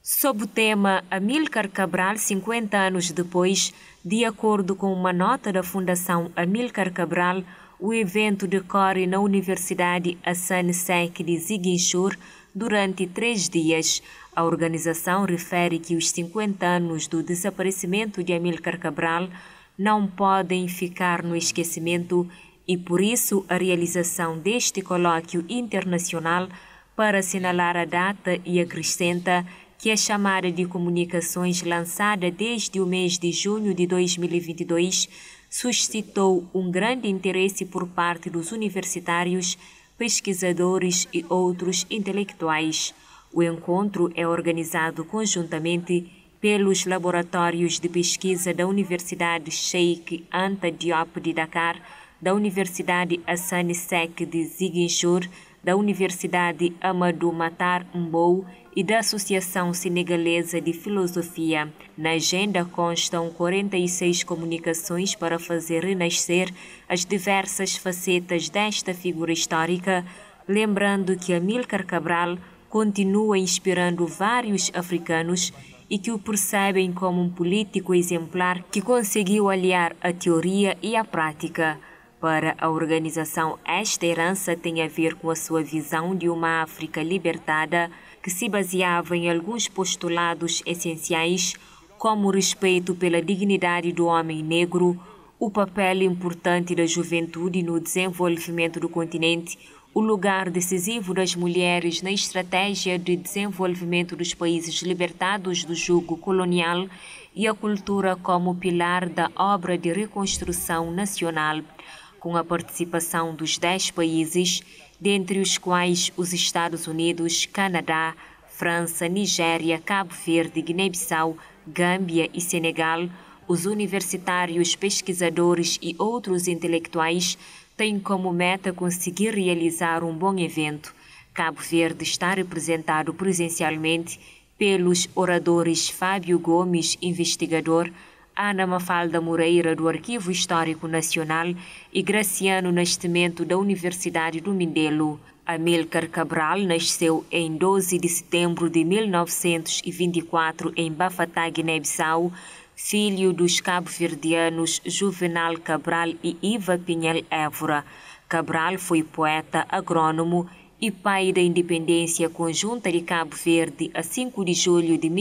Sob o tema Amílcar Cabral 50 anos depois, de acordo com uma nota da Fundação Amílcar Cabral, o evento decorre na Universidade Hassan Sheikh de Ziguinchor durante 3 dias. A organização refere que os 50 anos do desaparecimento de Amílcar Cabral não podem ficar no esquecimento e, por isso, a realização deste colóquio internacional para assinalar a data e acrescenta que a chamada de comunicações lançada desde o mês de junho de 2022 suscitou um grande interesse por parte dos universitários, pesquisadores e outros intelectuais. O encontro é organizado conjuntamente pelos laboratórios de pesquisa da Universidade Sheikh Anta Diop de Dakar, da Universidade Hassan Sheikh de Ziguinchor, da Universidade Amadou Mahtar Mbow e da Associação Senegalesa de Filosofia. Na agenda constam 46 comunicações para fazer renascer as diversas facetas desta figura histórica, lembrando que Amílcar Cabral continua inspirando vários africanos e que o percebem como um político exemplar que conseguiu aliar a teoria e a prática. Para a organização, esta herança tem a ver com a sua visão de uma África libertada que se baseava em alguns postulados essenciais, como o respeito pela dignidade do homem negro, o papel importante da juventude no desenvolvimento do continente, o lugar decisivo das mulheres na estratégia de desenvolvimento dos países libertados do jugo colonial e a cultura como pilar da obra de reconstrução nacional. Com a participação dos 10 países, dentre os quais os Estados Unidos, Canadá, França, Nigéria, Cabo Verde, Guiné-Bissau, Gâmbia e Senegal, os universitários, pesquisadores e outros intelectuais têm como meta conseguir realizar um bom evento. Cabo Verde está representado presencialmente pelos oradores Fábio Gomes, investigador, Ana Mafalda Moreira, do Arquivo Histórico Nacional, e Graciano Nascimento, da Universidade do Mindelo. Amílcar Cabral nasceu em 12 de setembro de 1924 em Bafatá, Guiné-Bissau, filho dos cabo-verdianos Juvenal Cabral e Iva Pinhel Évora. Cabral foi poeta, agrônomo e pai da independência conjunta de Cabo Verde a 5 de julho de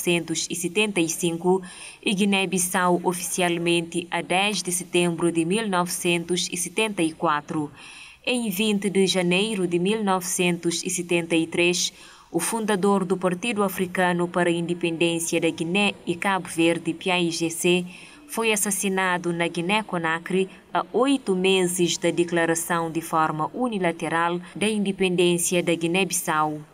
1975 e Guiné-Bissau oficialmente a 10 de setembro de 1974. Em 20 de janeiro de 1973, o fundador do Partido Africano para a Independência da Guiné e Cabo Verde, PAIGC, foi assassinado na Guiné-Conakry a 8 meses da declaração de forma unilateral da independência da Guiné-Bissau.